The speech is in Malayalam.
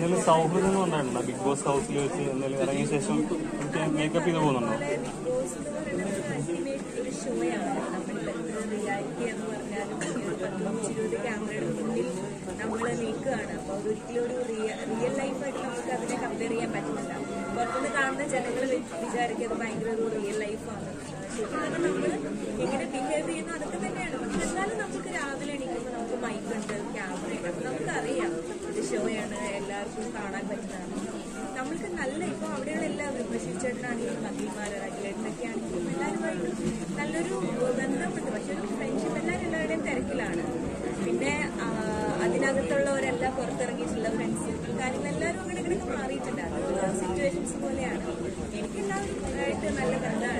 എന്തെങ്കിലും സൗഹൃദങ്ങൾ ഉണ്ടായിട്ടുണ്ടോ ബിഗ് ബോസ് ഹൗസിൽ വെച്ച്? എന്തെങ്കിലും ഇറങ്ങിയ ശേഷം മേക്കപ്പ് ചെയ്ത് പോകുന്നുണ്ടോ? ബിഗ് ബോസ് എന്ന് പറയുന്നത് അൾട്ടിമേറ്റ് ഒരു ഷോയാണ്. നമ്മളിപ്പോൾ റിയാലിറ്റി എന്ന് പറഞ്ഞാലും 20 ക്യാമറയുടെ മുന്നിൽ നമ്മൾ നിൽക്കുകയാണ്. അപ്പോൾ അതൊരിക്കലും ഒരു റിയൽ ലൈഫായിട്ട് നമുക്ക് അതിനെ കമ്പയർ ചെയ്യാൻ പറ്റുന്നില്ല. പുറത്തുനിന്ന് കാണുന്ന ജനങ്ങൾ വിചാരിക്കുന്നത് ഭയങ്കര ഒരു റിയൽ ലൈഫാണ്. ശരിക്കും പറഞ്ഞാൽ നമ്മൾ എങ്ങനെ ബിഹേവ് ചെയ്യുന്നു അതൊക്കെ തന്നെയാണ്. പക്ഷെ എന്നാലും നമുക്ക് രാവിലെ എണീക്കുമ്പോൾ നമുക്ക് മൈക്കുണ്ട്, ക്യാമറയുണ്ട്. അപ്പോൾ നമുക്കറിയാം ഇത് ഷോയാണ്, എല്ലാവർക്കും കാണാൻ പറ്റുന്നതാണ്. നമ്മൾക്ക് നല്ല ഇപ്പോൾ അവിടെയുള്ള എല്ലാവരും ബഷീർച്ചേട്ടനാണെങ്കിലും മന്ത്രിമാർ അഖിലേട്ടനൊക്കെ ആണെങ്കിലും എല്ലാവരുമായിട്ടും നല്ലൊരു ബന്ധമുണ്ട്. പക്ഷെ ഒരു ഫ്രണ്ട്ഷിപ്പ് എല്ലാവരുടെയും തിരക്കിലാണ്. പിന്നെ അതിനകത്തുള്ളവരെല്ലാം പുറത്തിറങ്ങിയിട്ടുള്ള ഫ്രണ്ട്സ് കാര്യങ്ങളെല്ലാവരും അങ്ങനെ ഇങ്ങനെയൊക്കെ മാറിയിട്ടുണ്ട്. അത് സിറ്റുവേഷൻസ് പോലെയാണ്. എനിക്കെല്ലാവരുമായിട്ട് നല്ല ബന്ധമാണ്.